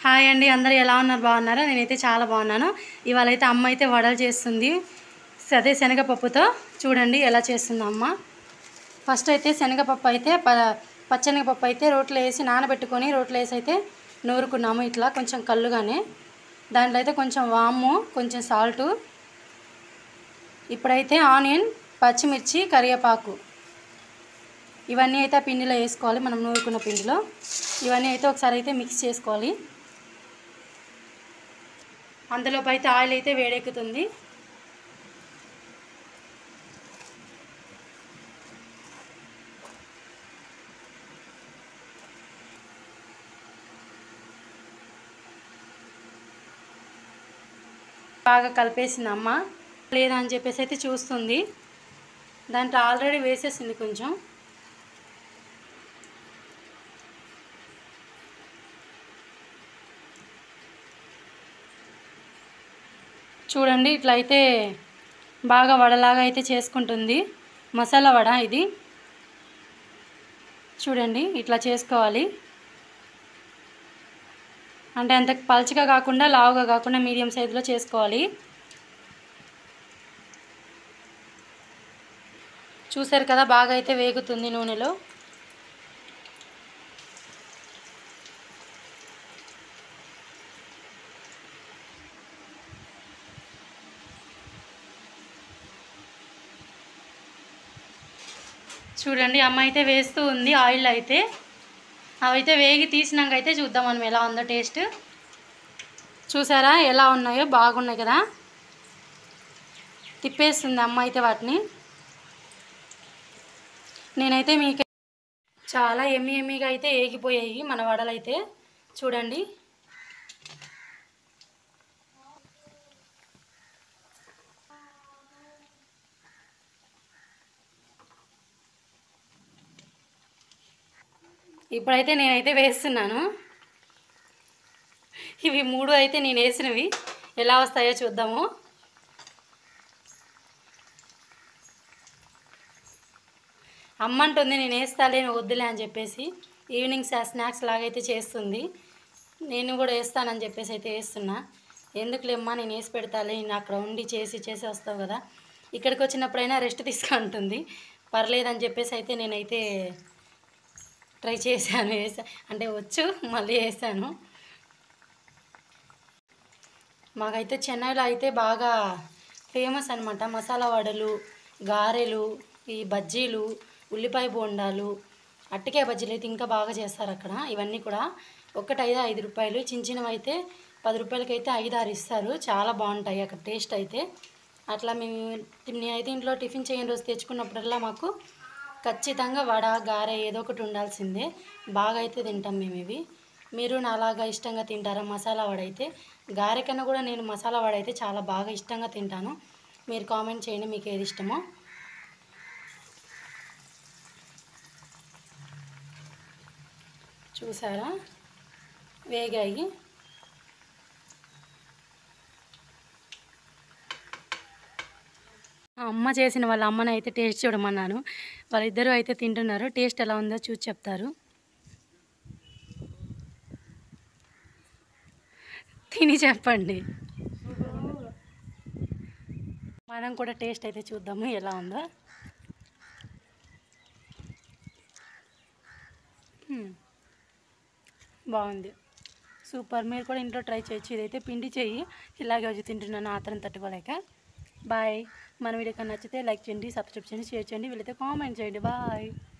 Hi అండి, అందరూ ఎలా ఉన్నారు? బాగున్నారా? నేనైతే చాలా బాగున్నాను. ఇవాళ అయితే అమ్మ అయితే వడలు చేస్తుంది. అదే శనగపప్పుతో. చూడండి ఎలా చేస్తుందో అమ్మ. ఫస్ట్ అయితే శనగపప్పు అయితే పచ్చెనగపప్పు అయితే రోట్లో వేసి నానబెట్టుకొని రోట్లో వేసి అయితే నూరుకున్నాము. ఇట్లా కొంచెం కల్లుగానే. దాంట్లో అయితే కొంచెం వాము, కొంచెం సాల్టు, ఇప్పుడైతే ఆనియన్, పచ్చిమిర్చి, కరివేపాకు ఇవన్నీ అయితే ఆ పిండిలో వేసుకోవాలి. మనం నూరుకున్న పిండిలో ఇవన్నీ అయితే ఒకసారి అయితే మిక్స్ చేసుకోవాలి. అందులోపు అయితే ఆయిల్ అయితే వేడెక్కుతుంది. బాగా కలిపేసింది అమ్మ. లేదా అని చెప్పేసి అయితే చూస్తుంది. దాంట్లో ఆల్రెడీ వేసేసింది కొంచెం. చూడండి ఇట్లా అయితే బాగా వడలాగా అయితే చేసుకుంటుంది. మసాలా వడ ఇది. చూడండి ఇట్లా చేసుకోవాలి. అంటే అంత పల్చగా కాకుండా లావుగా కాకుండా మీడియం సైజులో చేసుకోవాలి. చూసారు కదా, బాగా అయితే వేగుతుంది నూనెలో. చూడండి అమ్మ అయితే వేస్తూ ఉంది ఆయిల్ అయితే. అవైతే వేగి తీసినాక అయితే చూద్దాం మనం ఎలా ఉందో టేస్ట్. చూసారా ఎలా ఉన్నాయో? బాగున్నాయి కదా. తిప్పేస్తుంది అమ్మ అయితే వాటిని. నేనైతే మీకు చాలా ఎమ్మిగా అయితే ఏగిపోయాయి మన వడలు అయితే. చూడండి ఇప్పుడైతే నేనైతే వేస్తున్నాను. ఇవి 3 అయితే నేను వేసినవి. ఎలా వస్తాయో చూద్దాము. అమ్మ అంటుంది నేను వేస్తాలే, వద్దులే అని చెప్పేసి. ఈవినింగ్ స్నాక్స్ లాగైతే చేస్తుంది. నేను కూడా వేస్తానని చెప్పేసి అయితే వేస్తున్నా. ఎందుకులేమ్మా, నేను వేసి పెడతాలే, నేను అక్కడ ఉండి చేసి వస్తావు కదా, ఇక్కడికి వచ్చినప్పుడైనా రెస్ట్ తీసుకుంటుంది, పర్లేదని చెప్పేసి అయితే నేనైతే ట్రై చేశాను. అంటే వచ్చు, మళ్ళీ వేసాను. మాకైతే చెన్నైలో అయితే బాగా ఫేమస్ అనమాట మసాలా వడలు, గారెలు, ఈ బజ్జీలు, ఉల్లిపాయ బోండాలు, అట్టికాయ బజ్జీలు అయితే ఇంకా బాగా చేస్తారు అక్కడ. ఇవన్నీ కూడా ఒక్కటైతే 5 రూపాయలు, చిన్నవి అయితే 10 రూపాయలకైతే 5, 6 ఇస్తారు. చాలా బాగుంటాయి అక్కడ టేస్ట్ అయితే. అట్లా నేనైతే ఇంట్లో టిఫిన్ చేయని రోజు తెచ్చుకున్నప్పుడల్లా మాకు ఖచ్చితంగా వడ, గారె ఏదో ఒకటి ఉండాల్సిందే. బాగా అయితే తింటాం మేము ఇవి. మీరు నాలాగా ఇష్టంగా తింటారా మసాలా వడ అయితే? గారె కన్నా కూడా నేను మసాలా వడ అయితే చాలా బాగా ఇష్టంగా తింటాను. మీరు కామెంట్ చేయండి మీకు ఏది ఇష్టమో. చూసారా వేగాయి. అమ్మ చేసిన వాళ్ళ అమ్మని అయితే టేస్ట్ చూడమన్నాను. వాళ్ళిద్దరూ అయితే తింటున్నారు. టేస్ట్ ఎలా ఉందో చూసి చెప్తారు. తిని చెప్పండి. మనం కూడా టేస్ట్ అయితే చూద్దాము ఎలా ఉందో. బాగుంది, సూపర్. మీరు కూడా ఇంట్లో ట్రై చేయొచ్చు. ఇదైతే పిండి చెయ్యి. ఇలాగే వచ్చి తింటున్నాను ఆత్రం తట్టుకోలేక. బాయ్. మన వీడియో కన్నా నచ్చితే లైక్ చేయండి, సబ్స్క్రైబ్ చేయండి, షేర్ చేయండి, వీళ్ళైతే కామెంట్ చేయండి. బాయ్.